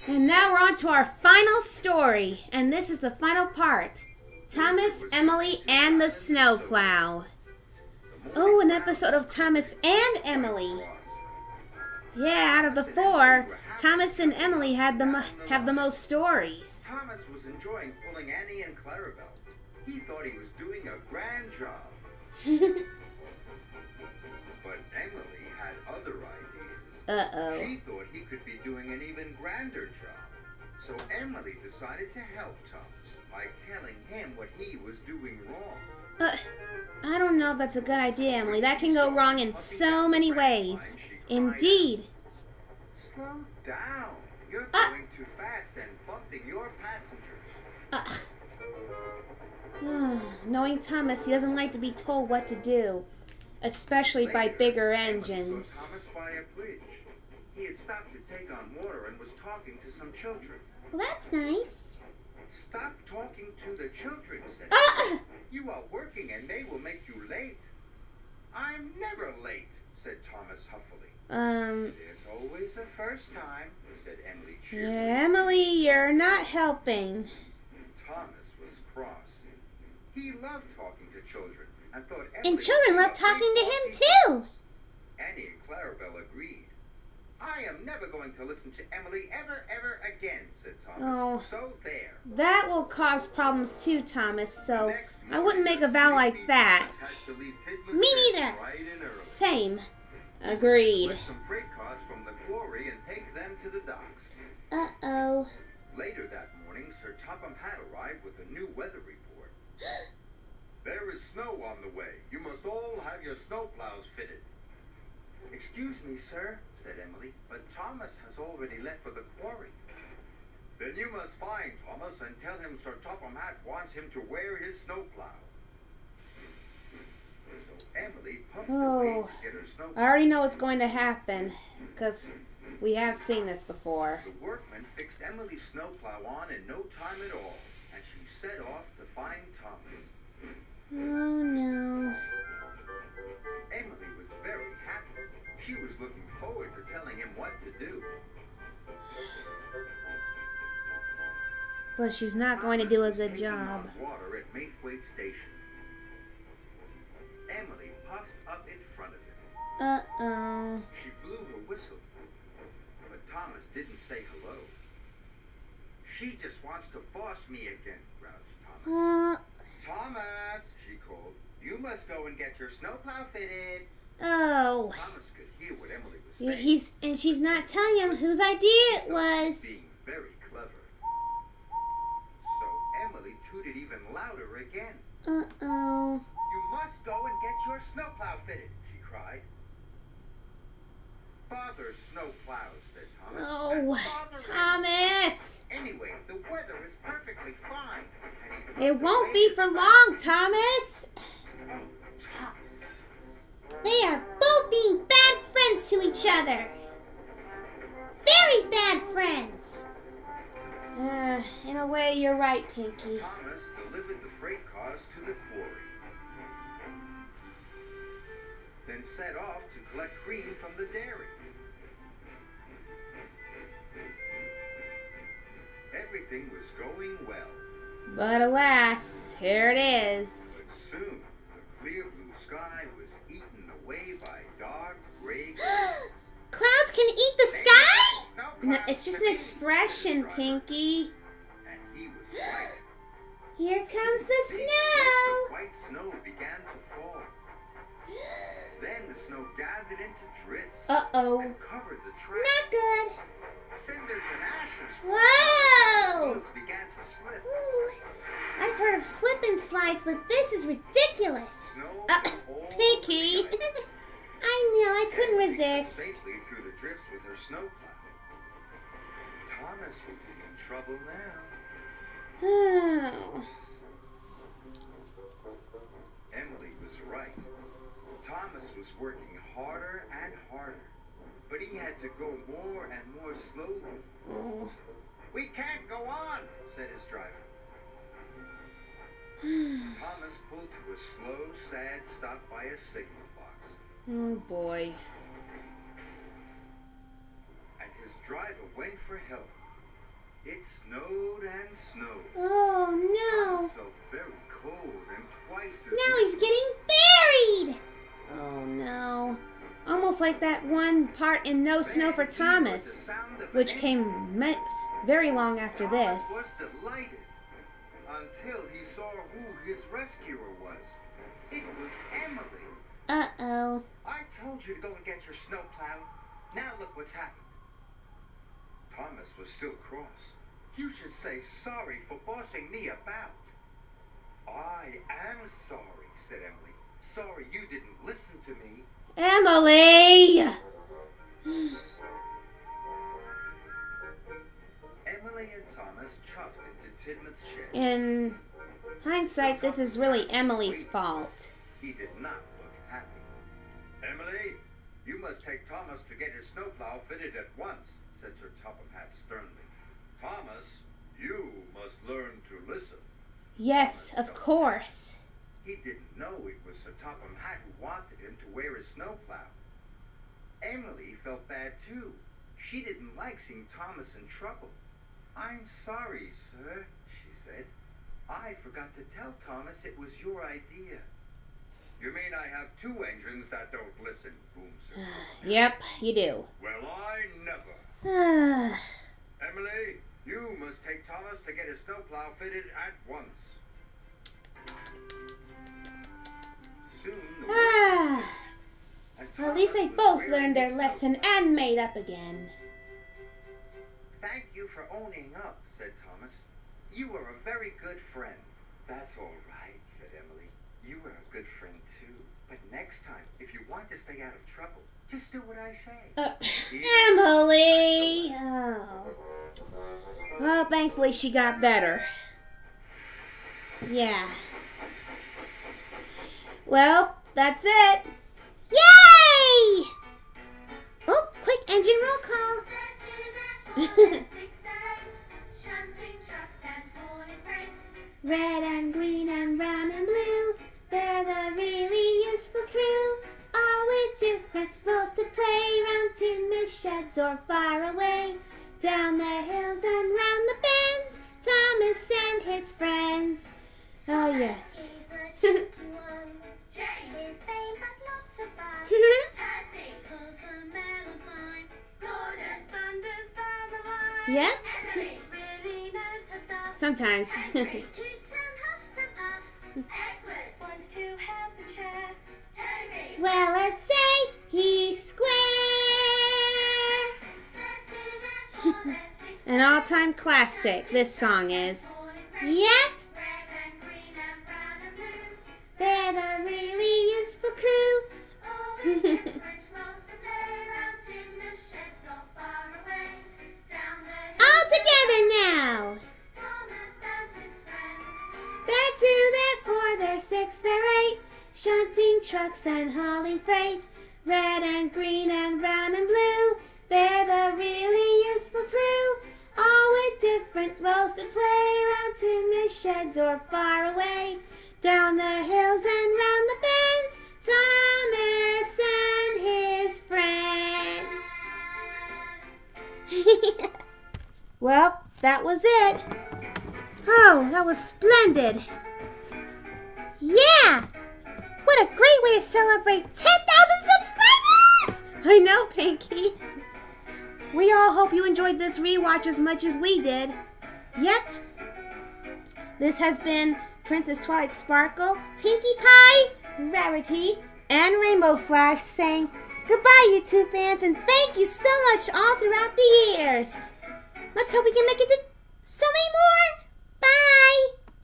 And now we're on to our final story, and this is the final part. Thomas, Emily, and the snowplow. Oh, an episode of Thomas and Emily. Yeah, out of the four, Thomas and Emily have the most stories. Thomas was enjoying pulling Annie and Clarabelle. He thought he was doing a grand job. But Emily had other ideas. Uh-oh. She thought he could be doing an even grander job. So Emily decided to help Thomas by telling him what he was doing wrong. I don't know if that's a good idea, Emily. That can go wrong in so many ways. Indeed. Slow down. You're going too fast and bumping your passengers. Knowing Thomas, he doesn't like to be told what to do, especially by bigger engines. Saw Thomas by a bridge. He had stopped to take on water and was talking to some children. Well, that's nice. Stop talking to the children, said he. You are working and they will make you late. I'm never late, said Thomas huffily. There's always a first time, said Emily cheerfully. Emily, you're not helping. Thomas was cross. He loved talking to children and thought And children love talking to him, too. Annie and Clarabelle agreed. I am never going to listen to Emily ever again, said Thomas. Oh. So there. That will cause problems too, Thomas, so I wouldn't make a vow like that. Me neither. Same. Agreed. Get some freight cars from the quarry and take them to the docks. Uh-oh. Later that morning, Sir Topham Hatt arrived with a new weather report. There is snow on the way. You must all have your snowplows fitted. Excuse me, sir, said Emily, but Thomas has already left for the quarry. Then you must find Thomas and tell him Sir Topham Hatt wants him to wear his snowplow. So Emily puffed away to get her snowplow. I already know what's going to happen, because we have seen this before. The workmen fixed Emily's snowplow on in no time at all, and she set off to find Thomas. Oh, no. Emily was very happy. She was looking forward to telling him what to do. But she's not going to do a good job. Water at Maithwaite Station. Emily puffed up in front of him. Uh-oh. She blew her whistle, but Thomas didn't say hello. She just wants to boss me again, roused Thomas. Thomas, she called, you must go and get your snowplow fitted. Oh. Thomas could hear what Emily was saying. And she's not telling him whose idea it was. Being very clever. So Emily tooted even louder again. Uh-oh. You must go and get your snowplow fitted, she cried. Bother snowplows, said Thomas. Oh, Thomas! Anyway, the weather is perfectly fine. It won't be for long, Thomas. Oh, Thomas. They are both being bad friends to each other. Very bad friends. In a way, you're right, Pinky. Thomas delivered the freight cars to the quarry. Then set off to collect cream from the dairy. Everything was going well. But alas, here it is. But soon, the clear blue sky was eaten away by dark gray clouds. Clouds can eat the sky? No, it's just an expression, Pinky. And he was right. Here comes the Big snow. white snow began to fall. Then the snow gathered into drifts Uh-oh. and covered the tracks. Not good. Cinders and ashes. Whoa! Clothes began to slip. Ooh, I've heard of slip and slides, but this is ridiculous. Snow all Pinky. over the ice. I knew I couldn't Emily got resist. safely through the drifts with her snowplow. Thomas would be in trouble now. Oh. Emily was right. Thomas was working harder and harder, but he had to go more and more slowly. Oh. We can't go on, said his driver. Thomas pulled to a slow, sad stop by a signal box. Oh boy. And his driver went for help. It snowed and snowed. Oh no. Thomas felt very cold and twice as Now he's getting buried. Oh no. Almost like that one part in No Snow for Thomas, which came very long after this. Thomas was delighted until he saw who his rescuer was. It was Emily. Uh-oh. I told you to go and get your snowplow. Now look what's happened. Thomas was still cross. You should say sorry for bossing me about. I am sorry, said Emily. Sorry you didn't listen to me. Emily! Emily and Thomas chuffed into Tidmouth's shed. In hindsight, this is really Emily's fault. He did not look happy. Emily, you must take Thomas to get his snowplow fitted at once, said Sir Topham Hatt sternly. Thomas, you must learn to listen. Yes, of course. He didn't know it was Sir Topham Hatt who wanted him to wear his snowplow. Emily felt bad too. She didn't like seeing Thomas in trouble. I'm sorry, sir, she said. I forgot to tell Thomas it was your idea. You mean I have two engines that don't listen, boomed Sir Topham Hatt. Yep, you do. Well, I never. Ah. Emily, you must take Thomas to get his snowplow fitted at once. Soon the work was finished, and Well, at least they Thomas was both wearing learned their his lesson and made up again. Thank you for owning up, said Thomas. You are a very good friend. That's all right, said Emily. You are a good friend too. But next time, if you want to stay out of trouble, just do what I say. Emily! Oh. Well, thankfully she got better. Yeah. Well, that's it. Yay! Oh, quick engine roll call. Red and green and brown and blue, they're the really useful crew. All with different roles to play, round timid sheds or far away. Down the hills and round the bends, Thomas and his friends. Oh yes. Yep. Sometimes. Well, let's say he's square. An all-time classic, this song is. Yep. They're the really useful crew. All together now. They're 2, they're 4, they're 6, they're 8. Shunting trucks and hauling freight. Red and green and brown and blue. They're the really useful crew. All with different roles to play. Round timid sheds or far away. Down the hills and round the bends. Thomas and his friends. Well, that was it. Oh, that was splendid. Yeah! What a great way to celebrate 10,000 subscribers! I know, Pinky. We all hope you enjoyed this rewatch as much as we did. Yep. This has been Princess Twilight Sparkle, Pinkie Pie, Rarity, and Rainbow Flash saying goodbye, YouTube fans, and thank you so much all throughout the years. Let's hope we can make it to so many more.